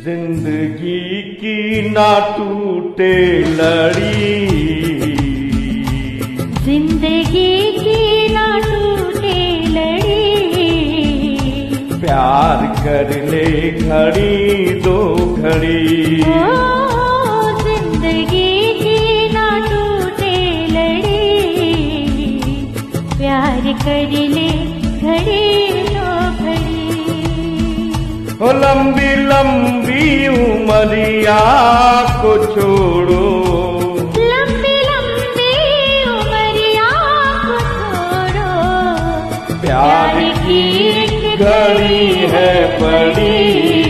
जिंदगी की ना टूटे लड़ी, जिंदगी की ना टूटे लड़ी, प्यार कर ले घड़ी दो घड़ी। ओ जिंदगी की ना टूटे लड़ी, प्यार कर ले घड़ी दो घड़ी। ओ लंबी लंबी उमरिया को छोड़ो, लंबी लंबी उमरिया को छोड़ो, प्यार की घड़ी है बड़ी,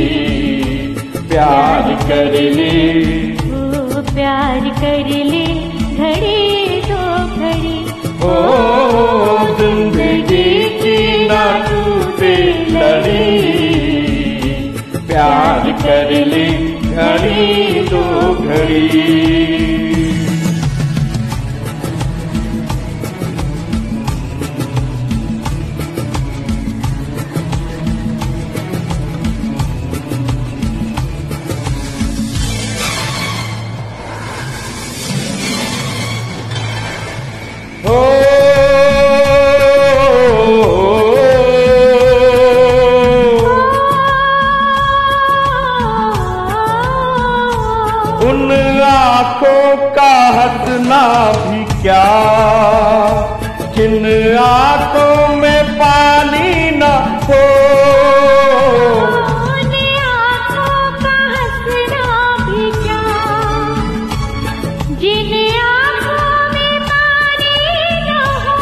प्यार कर ले, ओ प्यार कर ले घड़ी दो घड़ी। ओ जिंदगी की ना टूटे लड़ी, प्यार कर ले घड़ी दो घड़ी। उन आँखों का हंसना भी क्या, जिन आँखों में पानी न हो, उन आँखों का हंसना भी क्या, जिन आँखों में पानी न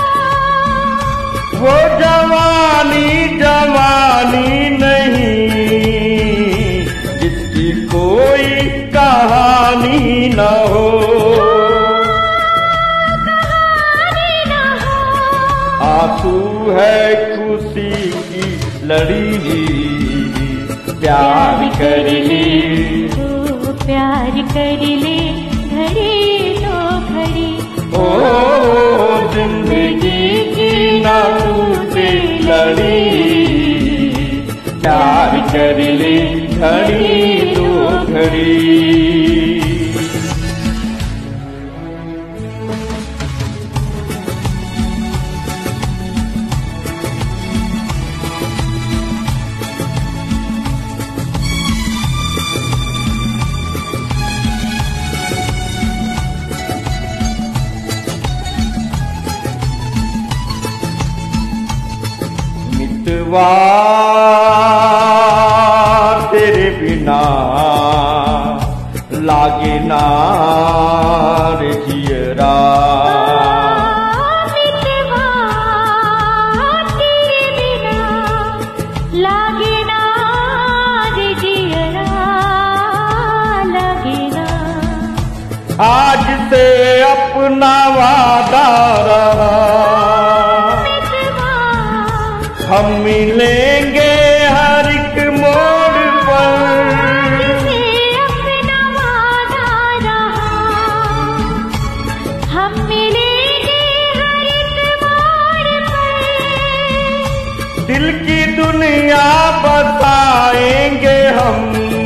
हो। वो जवानी जवानी नहीं जिसकी कोई कहानी न हो, कहानी न हो। आंसू है खुशी की लड़ी, प्यार कर ले, ओ प्यार कर ले घड़ी दो घड़ी। ओ जिंदगी की ना टूटे लड़ी, प्यार कर ले घड़ी दो घड़ी। मितवा तेरे बिना लागे ना रे जियरा, मितवा तेरे बिना लागे ना रे जियरा, लागे ना। आज से अपना वादा रहा, हम मिलेंगे हर एक मोड़ पर, अपना वादा रहा, हम मिलेंगे हर एक मोड़ पर। दिल की दुनिया बसाएंगे हम,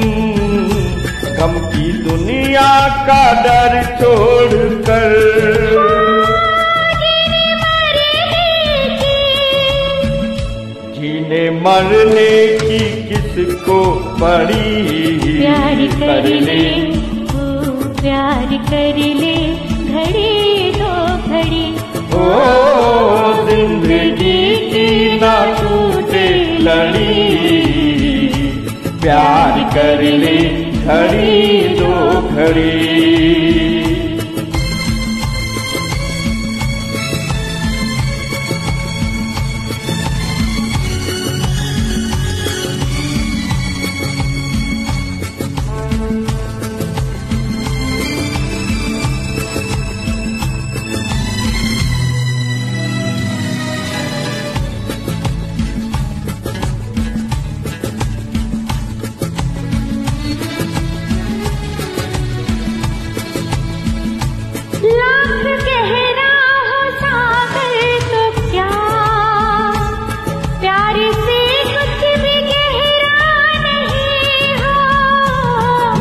गम की दुनिया का डर छोड़कर। जीने मरने की किसको पड़ी, प्यार कर ले, ओ प्यार कर ले घड़ी दो घड़ी। ओ जिंदगी की ना टूटे लड़ी, प्यार कर ले घड़ी दो घड़ी।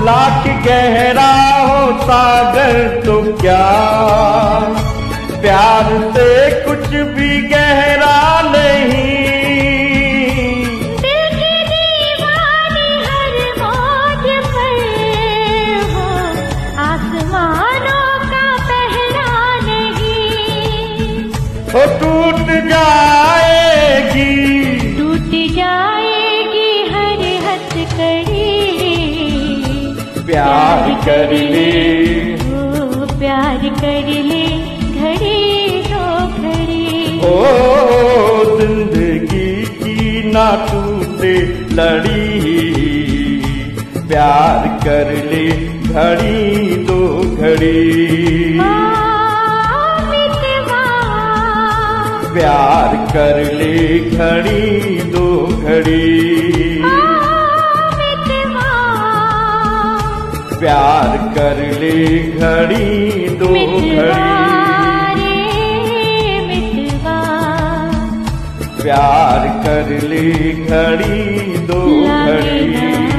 लाख गहरा हो सागर तो क्या, प्यार से कुछ भी गहरा नहीं। दिल की दीवानी हर मौज पर हो, आसमानों का पहरा नहीं। हो टूट जाएगी हर हथकड़ी, प्यार कर ले, ओ प्यार कर ले घड़ी दो घड़ी। ओ जिंदगी की ना टूटे लड़ी, प्यार कर ले घड़ी दो घड़ी। प्यार कर ले घड़ी दो घड़ी। प्यार कर ले घड़ी दो घड़ी। प्यार कर ले घड़ी दो घड़ी।